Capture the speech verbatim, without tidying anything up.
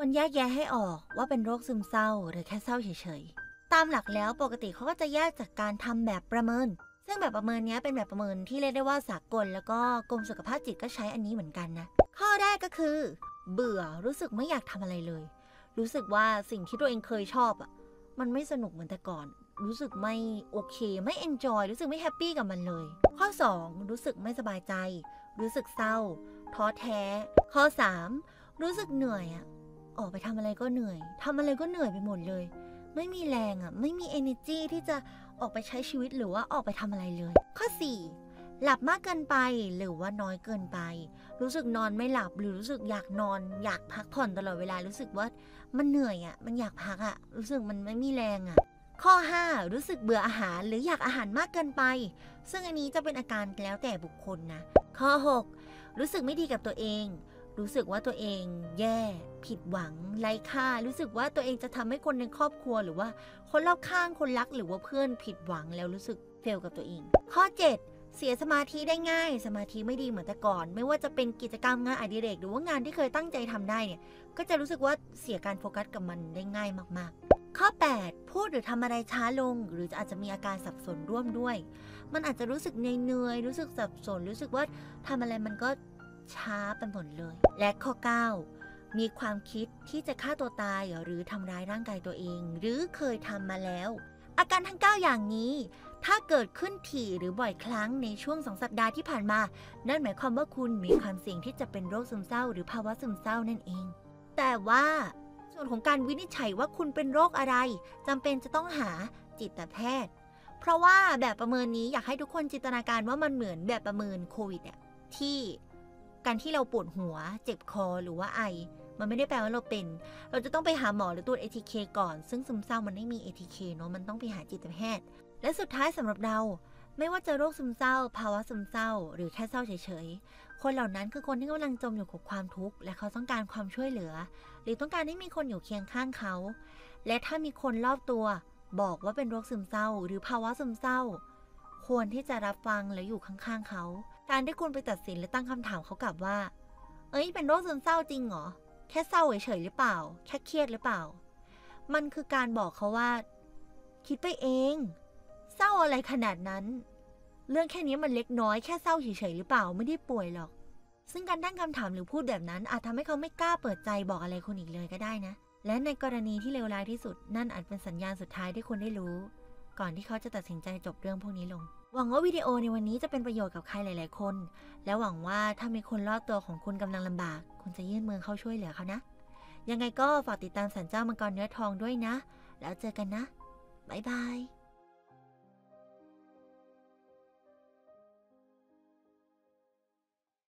ควรแยกแยะให้ออกว่าเป็นโรคซึมเศร้าหรือแค่เศร้าเฉยๆตามหลักแล้วปกติเขาก็จะแยกจากการทำแบบประเมินซึ่งแบบประเมินนี้เป็นแบบประเมินที่เรียกได้ว่าสากลแล้วก็กรมสุขภาพจิตก็ใช้อันนี้เหมือนกันนะข้อแรกก็คือเบื่อรู้สึกไม่อยากทำอะไรเลยรู้สึกว่าสิ่งที่ตัวเองเคยชอบอ่ะมันไม่สนุกเหมือนแต่ก่อนรู้สึกไม่โอเคไม่เอนจอยรู้สึกไม่แฮปปี้กับมันเลยข้อสองรู้สึกไม่สบายใจรู้สึกเศร้าท้อแท้ข้อสามรู้สึกเหนื่อยอ่ะออกไปทำอะไรก็เหนื่อยทำอะไรก็เหนื่อยไปหมดเลยไม่มีแรงอ่ะไม่มี energy ที่จะออกไปใช้ชีวิตหรือว่าออกไปทำอะไรเลยข้อสี่หลับมากเกินไปหรือว่าน้อยเกินไปรู้สึกนอนไม่หลับหรือรู้สึกอยากนอนอยากพักผ่อนตลอดเวลารู้สึกว่ามันเหนื่อยอ่ะมันอยากพักอ่ะรู้สึกมันไม่มีแรงอ่ะข้อห้ารู้สึกเบื่ออาหารหรืออยากอาหารมากเกินไปซึ่งอันนี้จะเป็นอาการแล้วแต่บุคคลนะข้อหกรู้สึกไม่ดีกับตัวเองรู้สึกว่าตัวเองแย่ผิดหวังไร้ค่ารู้สึกว่าตัวเองจะทำให้คนในครอบครัวหรือว่าคนรอบข้างคนรักหรือว่าเพื่อนผิดหวังแล้วรู้สึกเฟลกับตัวเองข้อเจ็ดเสียสมาธิได้ง่ายสมาธิไม่ดีเหมือนแต่ก่อนไม่ว่าจะเป็นกิจกรรมงานอดิเรกหรือว่างานที่เคยตั้งใจทำได้เนี่ยก็จะรู้สึกว่าเสียการโฟกัสกับมันได้ง่ายมากๆข้อแปดพูดหรือทำอะไรช้าลงหรืออาจจะมีอาการสับสนร่วมด้วยมันอาจจะรู้สึกเหนื่อยๆรู้สึกสับสนรู้สึกว่าทำอะไรมันก็ช้าไปหมดเลยและข้อเก้ามีความคิดที่จะฆ่าตัวตายหรือทำร้ายร่างกายตัวเองหรือเคยทำมาแล้วอาการทั้งเก้าอย่างนี้ถ้าเกิดขึ้นถี่หรือบ่อยครั้งในช่วงสองสัปดาห์ที่ผ่านมานั่นหมายความว่าคุณมีความเสี่ยงที่จะเป็นโรคซึมเศร้าหรือภาวะซึมเศร้านั่นเองแต่ว่าส่วนของการวินิจฉัยว่าคุณเป็นโรคอะไรจำเป็นจะต้องหาจิตแพทย์เพราะว่าแบบประเมินนี้อยากให้ทุกคนจินตนาการว่ามันเหมือนแบบประเมินโควิดอะที่การที่เราปวดหัวเจ็บคอหรือว่าไอมันไม่ได้แปลว่าเราเป็นเราจะต้องไปหาหมอหรือตรวจ เอ ที เค ก่อนซึ่งซึมเศร้ามันไม่มี เอ ที เค เนาะมันต้องไปหาจิตแพทย์และสุดท้ายสำหรับเราไม่ว่าจะโรคซึมเศร้าภาวะซึมเศร้าหรือแค่เศร้าเฉยๆคนเหล่านั้นคือคนที่กำลังจมอยู่กับความทุกข์และเขาต้องการความช่วยเหลือหรือต้องการให้มีคนอยู่เคียงข้างเขาและถ้ามีคนรอบตัวบอกว่าเป็นโรคซึมเศร้าหรือภาวะซึมเศร้าควรที่จะรับฟังและอยู่ข้างๆเขาการที่คุณไปตัดสินและตั้งคำถามเขากลับว่าเอ้ยเป็นโรคซึมเศร้าจริงเหรอแค่เศร้าเฉยๆหรือเปล่าแค่เครียดหรือเปล่ามันคือการบอกเขาว่าคิดไปเองเศร้าอะไรขนาดนั้นเรื่องแค่นี้มันเล็กน้อยแค่เศร้าเฉยๆหรือเปล่าไม่ได้ป่วยหรอกซึ่งการตั้งคำถามหรือพูดแบบนั้นอาจทำให้เขาไม่กล้าเปิดใจบอกอะไรคุณอีกเลยก็ได้นะและในกรณีที่เลวร้ายที่สุดนั่นอาจเป็นสัญญาณสุดท้ายที่คุณได้รู้ก่อนที่เขาจะตัดสินใจจบเรื่องพวกนี้ลงหวังว่าวิดีโอในวันนี้จะเป็นประโยชน์กับใครหลายๆคนและหวังว่าถ้ามีคนรอบตัวของคุณกำลังลำบากคุณจะยื่นมือเข้าช่วยเหลือเขานะยังไงก็ฝากติดตามสันเจ้ามังกรเนื้อทองด้วยนะแล้วเจอกันนะบ๊ายบาย